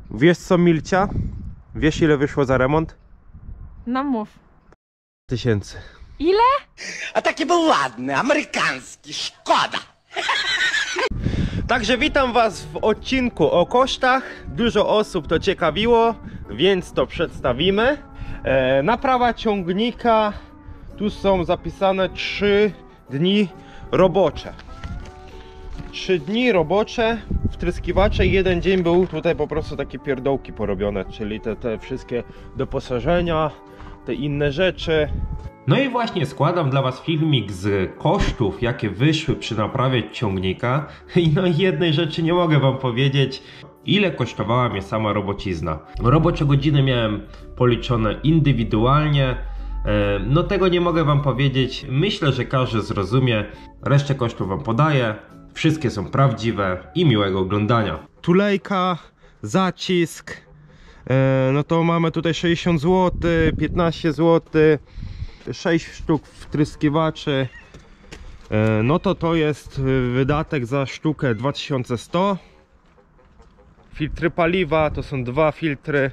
Wiesz co, Milcia? Wiesz ile wyszło za remont? No mów. 1000. Ile? A taki był ładny, amerykański, szkoda. Także witam was w odcinku o kosztach. Dużo osób to ciekawiło, więc to przedstawimy. Naprawa ciągnika. Tu są zapisane 3 dni robocze. 3 dni robocze, wtryskiwacze i 1 dzień był tutaj po prostu takie pierdołki porobione, czyli te wszystkie doposażenia, te inne rzeczy. No i właśnie składam dla was filmik z kosztów, jakie wyszły przy naprawie ciągnika. I no i jednej rzeczy nie mogę wam powiedzieć, ile kosztowała mnie sama robocizna. Robocze godziny miałem policzone indywidualnie. No tego nie mogę wam powiedzieć, myślę, że każdy zrozumie. Resztę kosztów wam podaję, wszystkie są prawdziwe i miłego oglądania. Tulejka, zacisk, no to mamy tutaj 60 zł, 15 zł, 6 sztuk wtryskiwaczy, no to jest wydatek za sztukę 2100. Filtry paliwa to są 2 filtry.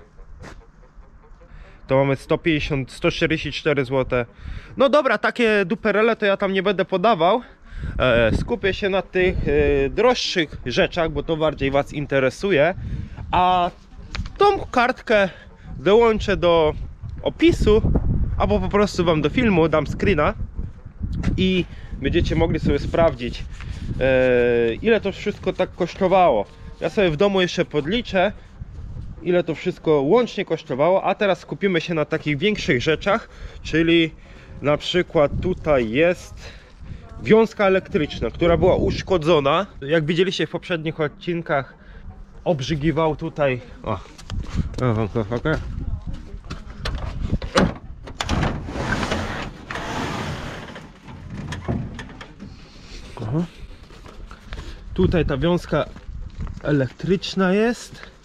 To mamy 144 zł. No dobra, takie duperele to ja tam nie będę podawał. Skupię się na tych droższych rzeczach, bo to bardziej was interesuje. A tą kartkę dołączę do opisu, albo po prostu wam do filmu dam screena i będziecie mogli sobie sprawdzić, ile to wszystko tak kosztowało. Ja sobie w domu jeszcze podliczę, ile to wszystko łącznie kosztowało, a teraz skupimy się na takich większych rzeczach, czyli na przykład tutaj jest wiązka elektryczna, która była uszkodzona. Jak widzieliście w poprzednich odcinkach, obrzygiwał tutaj. Tutaj ta wiązka elektryczna jest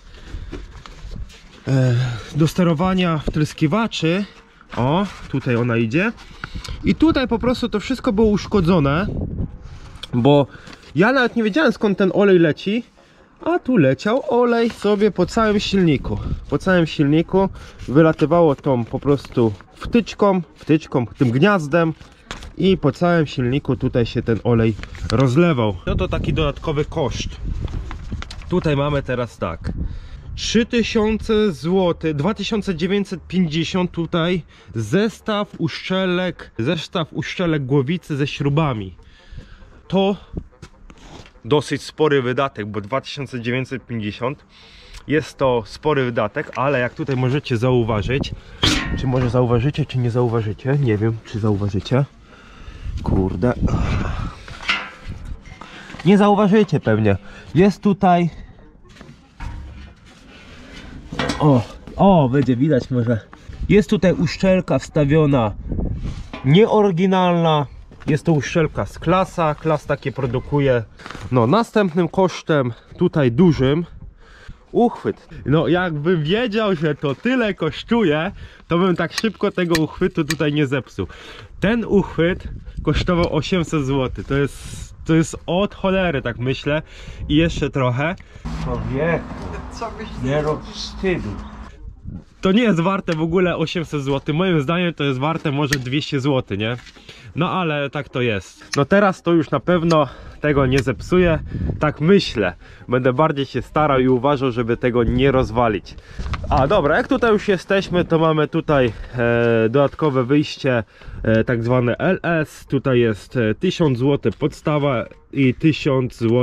do sterowania wtryskiwaczy. O, tutaj ona idzie. I tutaj po prostu to wszystko było uszkodzone, bo ja nawet nie wiedziałem, skąd ten olej leci, a tu leciał olej sobie po całym silniku. Po całym silniku wylatywało tą po prostu wtyczką, tym gniazdem i po całym silniku tutaj się ten olej rozlewał. No to taki dodatkowy koszt. Tutaj mamy teraz tak, 3000 zł, 2950 tutaj zestaw uszczelek głowicy ze śrubami. To dosyć spory wydatek, bo 2950 jest to spory wydatek, ale jak tutaj możecie zauważyć, czy może zauważycie, czy nie zauważycie, nie wiem, czy zauważycie. Kurde, nie zauważycie pewnie. Jest tutaj, będzie widać może. Jest tutaj uszczelka wstawiona nieoryginalna. Jest to uszczelka z Klasa. Klas takie produkuje. No, następnym kosztem tutaj dużym, uchwyt. No, jakbym wiedział, że to tyle kosztuje, to bym tak szybko tego uchwytu tutaj nie zepsuł. Ten uchwyt kosztował 800 zł. To jest od cholery, tak myślę. I jeszcze trochę. Człowieku, nie rób wstydu. To nie jest warte w ogóle 800 zł. Moim zdaniem to jest warte może 200 zł, nie? No ale tak to jest. No teraz to już na pewno tego nie zepsuję. Tak myślę. Będę bardziej się starał i uważał, żeby tego nie rozwalić. A dobra, jak tutaj już jesteśmy, to mamy tutaj dodatkowe wyjście, tak zwane LS. Tutaj jest 1000 zł podstawa i 1000 zł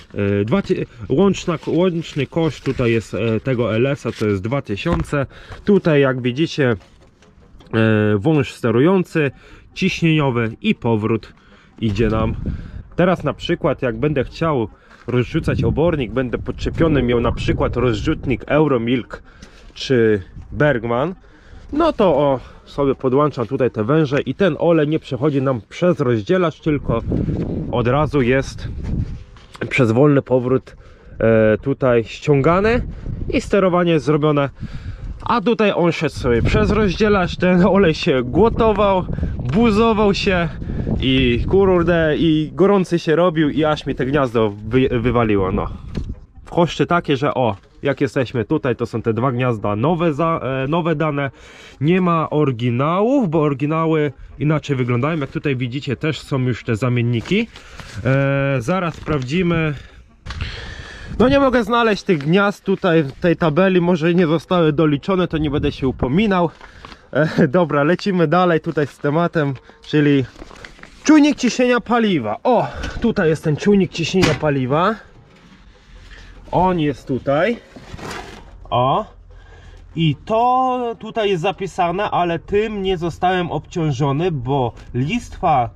łączny koszt tutaj jest tego LS-a, to jest 2000. Tutaj jak widzicie wąż sterujący, ciśnieniowy i powrót idzie nam. Teraz na przykład jak będę chciał rozrzucać obornik, będę podczepiony miał na przykład rozrzutnik Euromilk czy Bergman, no to sobie podłączam tutaj te węże i ten olej nie przechodzi nam przez rozdzielacz, tylko od razu jest przez wolny powrót tutaj ściągany i sterowanie jest zrobione. A tutaj on szedł sobie przez rozdzielacz, ten olej się głotował, buzował się i kurde, i gorący się robił i aż mi te gniazdo wywaliło. No, w koszty takie, że jak jesteśmy tutaj, to są te dwa gniazda nowe dane. Nie ma oryginałów, bo oryginały inaczej wyglądają. Jak tutaj widzicie, też są już te zamienniki. Zaraz sprawdzimy. No nie mogę znaleźć tych gniazd tutaj w tej tabeli, może nie zostały doliczone, to nie będę się upominał. Dobra, lecimy dalej tutaj z tematem, czyli czujnik ciśnienia paliwa. O, tutaj jest ten czujnik ciśnienia paliwa. On jest tutaj. O. I to tutaj jest zapisane, ale tym nie zostałem obciążony, bo listwa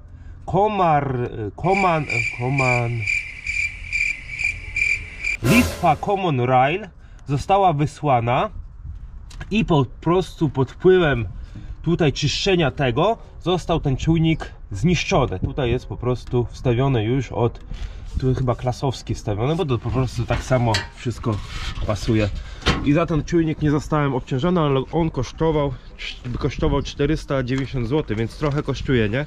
Common Rail została wysłana i po prostu pod wpływem tutaj czyszczenia tego został ten czujnik zniszczony. Tutaj jest po prostu wstawiony już tu chyba Klasowski wstawiony, bo to po prostu tak samo wszystko pasuje. I za ten czujnik nie zostałem obciążony, ale on kosztował 490 zł, więc trochę kosztuje, nie?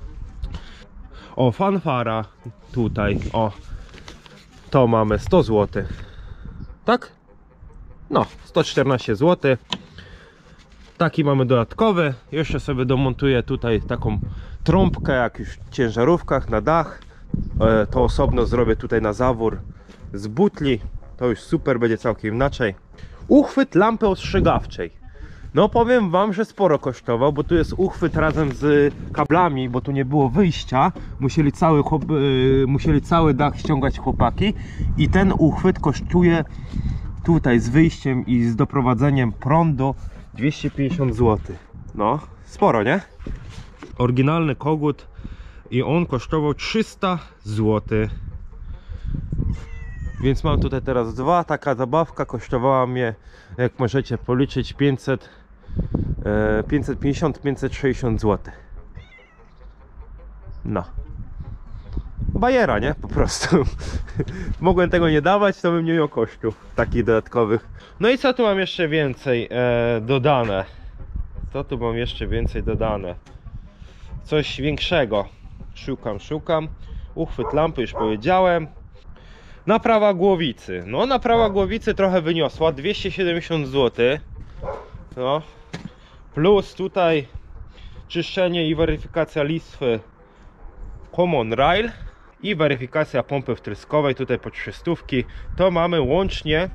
O, fanfara tutaj, o, to mamy 100 zł, tak? No, 114 zł. Taki mamy dodatkowy. Jeszcze sobie domontuję tutaj taką trąbkę, jak już w ciężarówkach na dach. To osobno zrobię tutaj na zawór z butli. To już super, będzie całkiem inaczej. Uchwyt lampy ostrzegawczej. No powiem wam, że sporo kosztował, bo tu jest uchwyt razem z kablami, bo tu nie było wyjścia. Musieli cały dach ściągać chłopaki. I ten uchwyt kosztuje tutaj z wyjściem i z doprowadzeniem prądu 250 zł. No, sporo, nie? Oryginalny kogut i on kosztował 300 zł. Więc mam tutaj teraz dwa. Taka zabawka kosztowała mnie, jak możecie policzyć, 550-560 zł. No. Bajera, nie? Po prostu. Mogłem tego nie dawać, to bym nie miał kosztów takich dodatkowych. No i co tu mam jeszcze więcej dodane? Co tu mam jeszcze więcej dodane? Coś większego. Szukam. Uchwyt lampy już powiedziałem. Naprawa głowicy. No, naprawa głowicy trochę wyniosła, 270 zł. No. Plus tutaj czyszczenie i weryfikacja listwy Common Rail i weryfikacja pompy wtryskowej, tutaj po 300. To mamy łącznie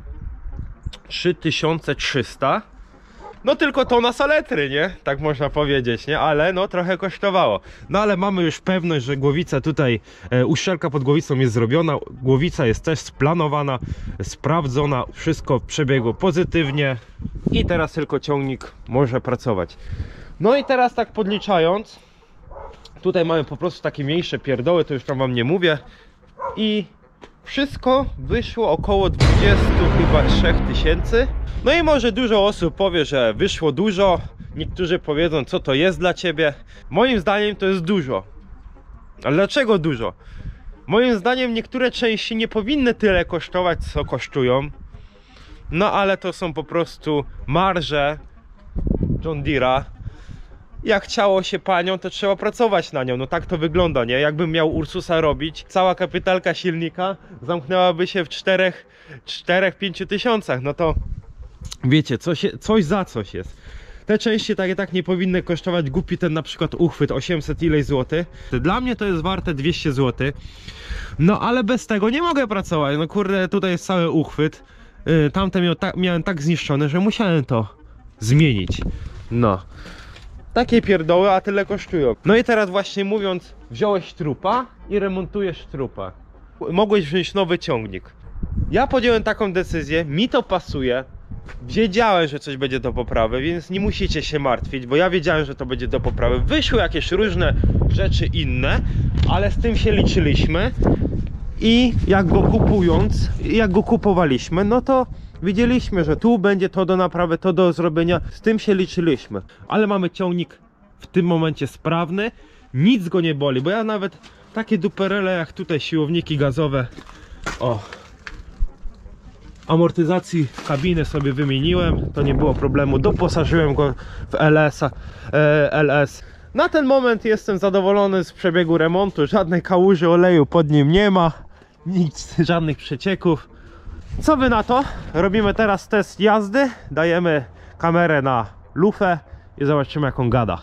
3300. No tylko to na saletry, nie? Tak można powiedzieć, nie? Ale no trochę kosztowało. No ale mamy już pewność, że głowica tutaj, uszczelka pod głowicą jest zrobiona. Głowica jest też splanowana, sprawdzona. Wszystko przebiegło pozytywnie. I teraz tylko ciągnik może pracować. No i teraz tak podliczając, tutaj mamy po prostu takie mniejsze pierdoły, to już tam wam nie mówię. I wszystko wyszło około 23 tysięcy. No i może dużo osób powie, że wyszło dużo. Niektórzy powiedzą, co to jest dla ciebie. Moim zdaniem to jest dużo. Ale dlaczego dużo? Moim zdaniem niektóre części nie powinny tyle kosztować, co kosztują. No ale to są po prostu marże John Deere'a. Jak chciało się panią, to trzeba pracować na nią. No tak to wygląda, nie? Jakbym miał Ursusa robić, cała kapitalka silnika zamknęłaby się w 4-5 tysiącach. No to wiecie, coś za coś jest. Te części tak nie powinny kosztować. Głupi ten na przykład uchwyt 800 ileś złotych. Dla mnie to jest warte 200 zł. No ale bez tego nie mogę pracować. No kurde, tutaj jest cały uchwyt. Tamte miałem tak zniszczone, że musiałem to zmienić. No. Takie pierdoły, a tyle kosztują. No i teraz właśnie mówiąc, wziąłeś trupa i remontujesz trupa. Mogłeś wziąć nowy ciągnik. Ja podjąłem taką decyzję, mi to pasuje. Wiedziałem, że coś będzie do poprawy, więc nie musicie się martwić, bo ja wiedziałem, że to będzie do poprawy. Wyszły jakieś różne rzeczy inne, ale z tym się liczyliśmy. I jak go kupowaliśmy, no to widzieliśmy, że tu będzie to do naprawy, to do zrobienia. Z tym się liczyliśmy. Ale mamy ciągnik w tym momencie sprawny. Nic go nie boli, bo ja nawet takie duperele jak tutaj siłowniki gazowe, o, amortyzacji kabiny sobie wymieniłem, to nie było problemu. Doposażyłem go w LS. Na ten moment jestem zadowolony z przebiegu remontu. Żadnej kałuży oleju pod nim nie ma. Nic, żadnych przecieków. Co wy na to? Robimy teraz test jazdy, dajemy kamerę na lufę i zobaczymy, jak on gada.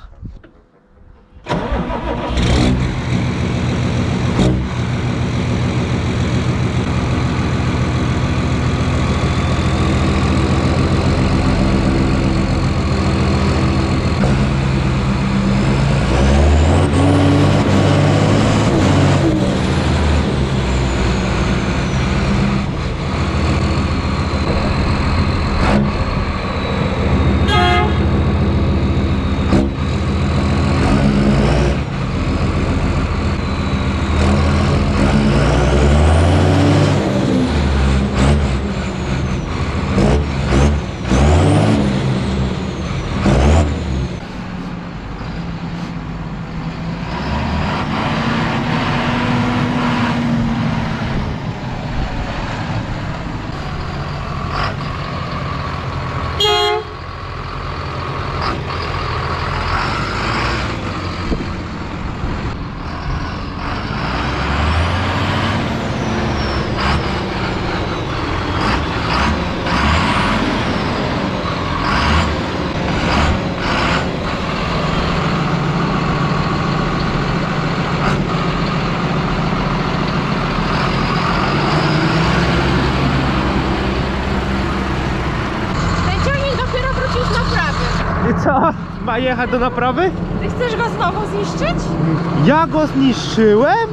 I co? Ma jechać do naprawy? Ty chcesz go znowu zniszczyć? Ja go zniszczyłem?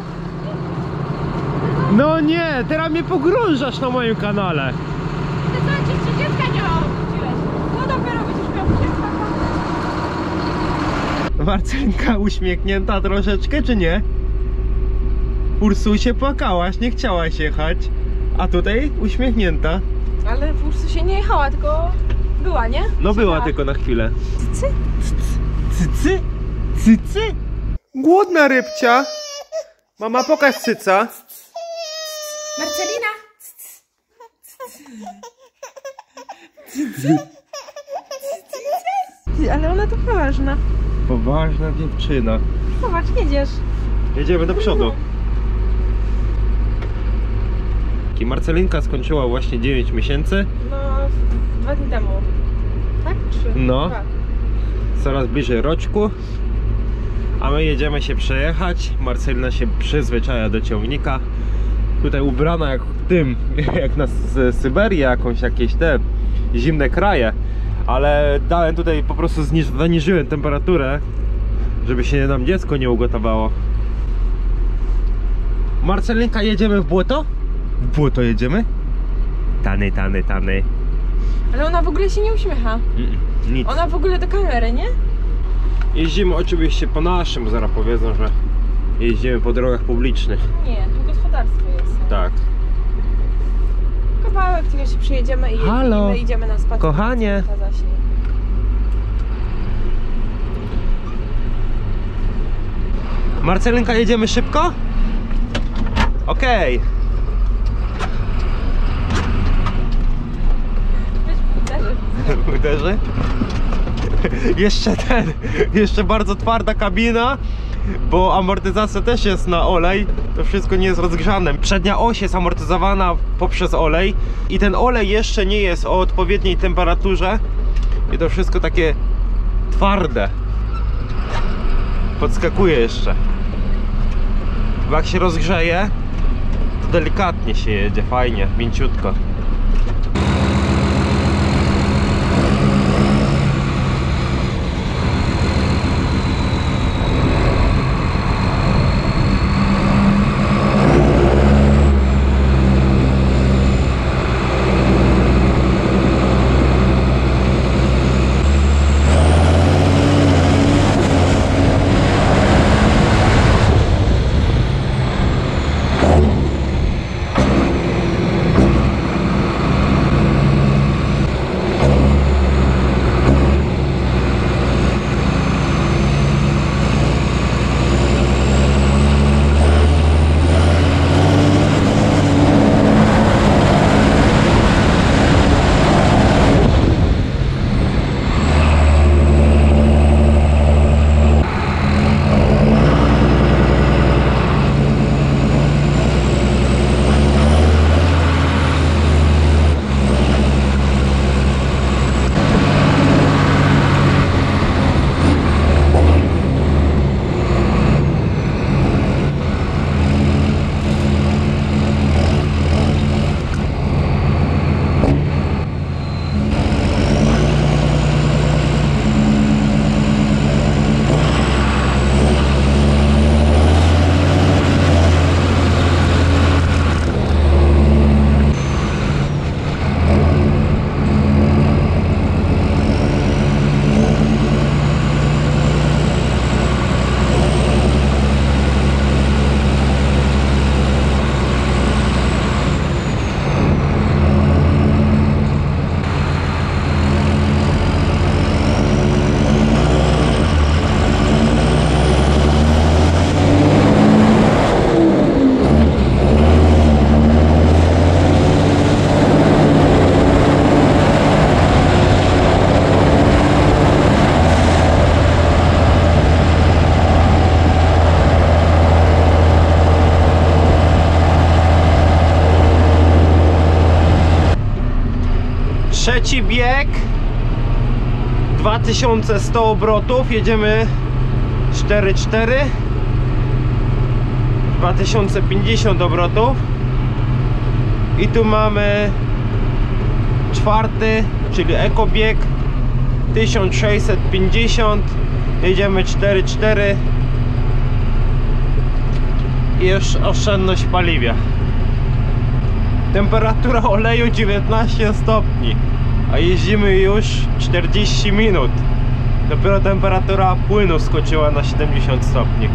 No nie, teraz mnie pogrążasz na moim kanale. Ty co, ci dziecka nie obróciłeś? No dopiero będziesz miał dziecka. Marcenka uśmiechnięta troszeczkę, czy nie? Ursusie płakałaś, nie chciałaś jechać. A tutaj uśmiechnięta. Ale w Ursu się nie jechała, tylko była, nie? No była Siedziała. tylko na chwilę. Cycy? Cycy? Cycy? Głodna rybcia. Mama, pokaż cyca. Marcelina! Ale ona to poważna. Poważna dziewczyna. Zobacz, jedziesz. Jedziemy do przodu. I Marcelinka skończyła właśnie 9 miesięcy. No, 2 dni temu. Tak? 3? No. 2. Coraz bliżej roczku. A my jedziemy się przejechać. Marcelina się przyzwyczaja do ciągnika. Tutaj ubrana jak w tym, jak na Syberię, jakieś te zimne kraje. Ale dałem tutaj, po prostu zaniżyłem temperaturę, żeby się nam dziecko nie ugotowało. Marcelinka, jedziemy w błoto? W błoto jedziemy? Tany, tany, tany. Ale ona w ogóle się nie uśmiecha. Nic. Ona w ogóle do kamery, nie? Jeździmy oczywiście po naszym, bo zaraz powiedzą, że jeździmy po drogach publicznych. Nie, tu gospodarstwo jest. Tak. Kawałek, tylko się przyjedziemy i Halo? my idziemy na spacer. Kochanie. Ta zaśnie. Marcelinka, jedziemy szybko? Okej. Weź Uderzy? Jeszcze bardzo twarda kabina, bo amortyzacja też jest na olej. To wszystko nie jest rozgrzane. Przednia oś jest amortyzowana poprzez olej i ten olej jeszcze nie jest o odpowiedniej temperaturze i to wszystko takie twarde. Podskakuje jeszcze. Bo jak się rozgrzeje, to delikatnie się jedzie, fajnie, mięciutko. Trzeci bieg, 2100 obrotów, jedziemy 4,4, 2050 obrotów i tu mamy czwarty, czyli ekobieg, 1650, jedziemy 4,4 i już oszczędność w paliwie. Temperatura oleju 19 stopni, a jeździmy już 40 minut. Dopiero temperatura płynu skoczyła na 70 stopni.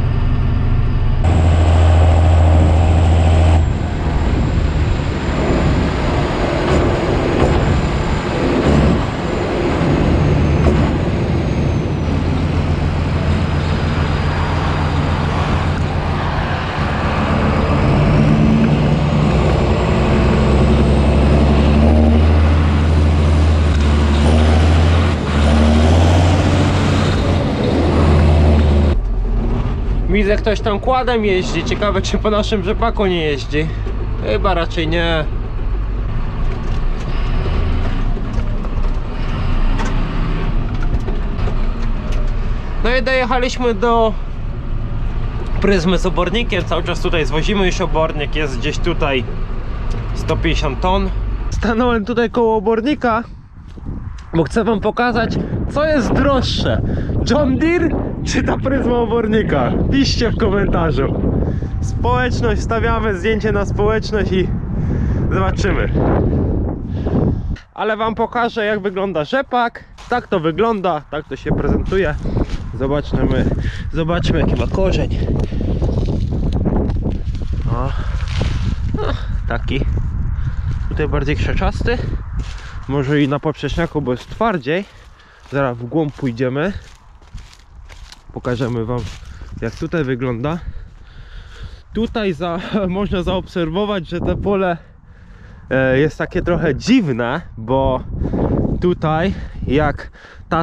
Widzę, ktoś tam kładem jeździ. Ciekawe, czy po naszym rzepaku nie jeździ. Chyba raczej nie. No i dojechaliśmy do Pryzmy z obornikiem. Cały czas tutaj zwozimy już obornik. Jest gdzieś tutaj 150 ton. Stanąłem tutaj koło obornika, bo chcę wam pokazać, co jest droższe, John Deere czy ta Pryzma obornika. Piszcie w komentarzu. Społeczność, stawiamy zdjęcie na społeczność i zobaczymy. Ale wam pokażę, jak wygląda rzepak. Tak to wygląda, tak to się prezentuje. Zobaczmy jaki ma korzeń. O, taki. Tutaj bardziej krzaczasty. Może i na poprzeczniaku, bo jest twardziej. Zaraz w głąb pójdziemy. Pokażemy wam, jak tutaj wygląda. Tutaj można zaobserwować, że to pole jest takie trochę dziwne, bo tutaj jak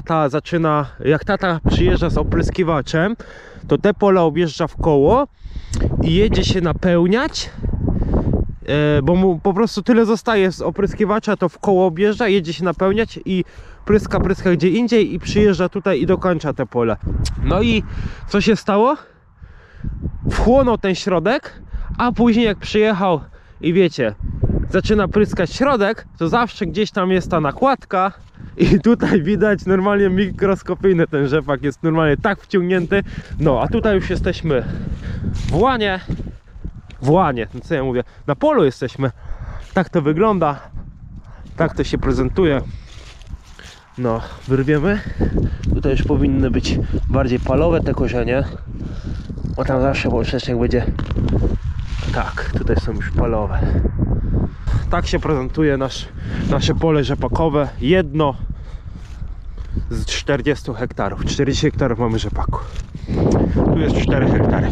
tata przyjeżdża z opryskiwaczem, to te pole objeżdża w koło i jedzie się napełniać, bo mu po prostu tyle zostaje z opryskiwacza, to w koło objeżdża, jedzie się napełniać i pryska gdzie indziej i przyjeżdża tutaj i dokończa te pole. No i co się stało? Wchłonął ten środek, a później jak przyjechał i wiecie, zaczyna pryskać środek, to zawsze gdzieś tam jest ta nakładka i tutaj widać normalnie mikroskopijny ten rzepak, jest normalnie tak wciągnięty. No a tutaj już jesteśmy w łanie, no co ja mówię, na polu jesteśmy. Tak to wygląda, tak to się prezentuje. No, wyrwiemy. Tutaj już powinny być bardziej palowe te korzenie, bo tam zawsze poprzecznik będzie. Tak, tutaj są już palowe. Tak się prezentuje nasze pole rzepakowe. Jedno z 40 hektarów. 40 hektarów mamy rzepaku. Tu jest 4 hektary.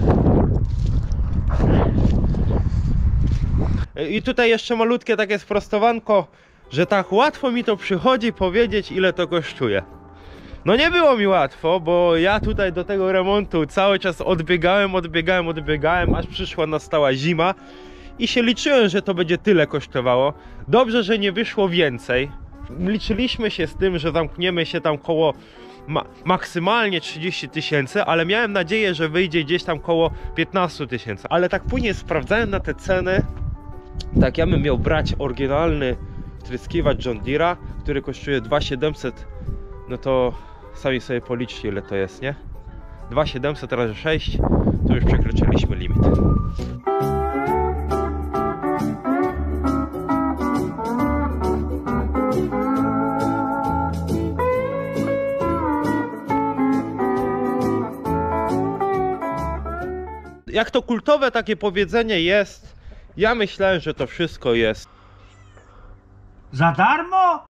I tutaj jeszcze malutkie takie sprostowanko, że tak łatwo mi to przychodzi powiedzieć, ile to kosztuje. No nie było mi łatwo, bo ja tutaj do tego remontu cały czas odbiegałem, aż nastała zima i się liczyłem, że to będzie tyle kosztowało. Dobrze, że nie wyszło więcej. Liczyliśmy się z tym, że zamkniemy się tam koło maksymalnie 30 000, ale miałem nadzieję, że wyjdzie gdzieś tam koło 15 000. Ale tak później sprawdzałem na te ceny. Tak, ja bym miał brać oryginalny wtryskiwacz John Deere'a, który kosztuje 2700, no to sami sobie policzcie, ile to jest, nie? 2700 razy 6, to już przekroczyliśmy limit. Jak to kultowe takie powiedzenie jest, ja myślałem, że to wszystko jest Za darmo?